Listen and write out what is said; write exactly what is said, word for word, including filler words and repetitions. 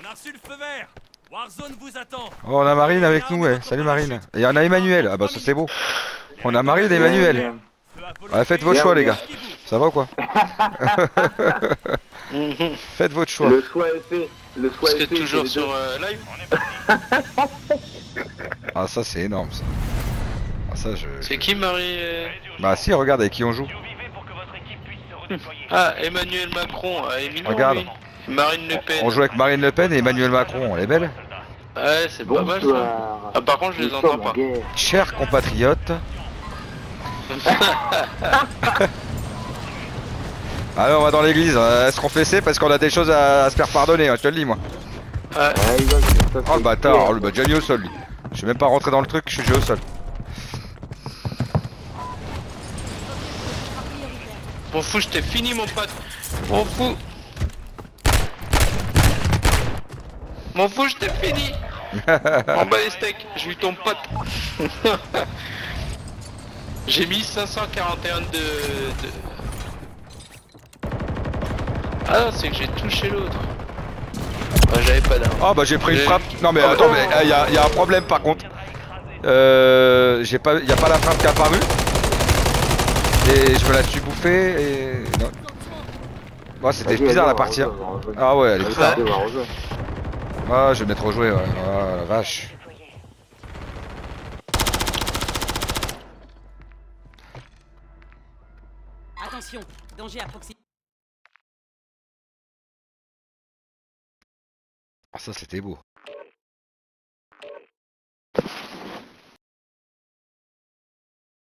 reçu le feu vert. Warzone vous attend. Oh, on a Marine avec nous, ouais. Salut Marine. Et on a Emmanuel. Ah bah ça c'est beau. On a Marine et Emmanuel. Ouais, faites vos choix les gars. Ça va ou quoi? Faites votre choix. Le choix est fait. Le choix Parce est que fait. toujours c'est sur les deux. euh, live. Ah ça c'est énorme ça. Ah ça je... C'est qui Marie euh Bah si, regarde avec qui on joue. Ah, Emmanuel Macron, ah, éminent, Regarde. lui. Marine Le Pen. On joue avec Marine Le Pen et Emmanuel Macron. Elle est belle. Ouais, c'est pas mal ça. Bonsoir. Ah, par contre, je les Nous entends sommes en pas. guerre. Chers compatriotes. Allez, on va dans l'église. Est-ce qu'on fait c'est parce qu'on a des choses à, à se faire pardonner, hein, je te le dis moi. Ouais. Ouais, il va, ça, Oh c'est le bâtard, clair. oh, le bah déjà mis au sol lui. Je suis même pas rentré dans le truc, je suis déjà au sol. M'en fous, je t'ai fini mon pote. M'en fous. M'en fous, je t'ai fini. En bas les steaks, j'ai eu ton pote. J'ai mis cinq cent quarante et un de... de... Ah non, c'est que j'ai touché l'autre. Ah, j'avais pas d'arme. Oh bah j'ai pris une J'ai- frappe. Non mais attends, mais il y, a- y a un problème par contre. Euh, j'ai pas, y a pas la frappe qui est apparue. Et je me la suis bouffée et... Non. Oh, c'était Vas-y, bizarre vas-y, la on partie. va hein. rejoindre, on va rejoindre. Ah ouais, elle est Vas-y, bizarre. on va rejoindre. Ah, je vais mettre rejouer, ouais. Ah la vache. Attention, danger à proximité. Ah ça c'était beau.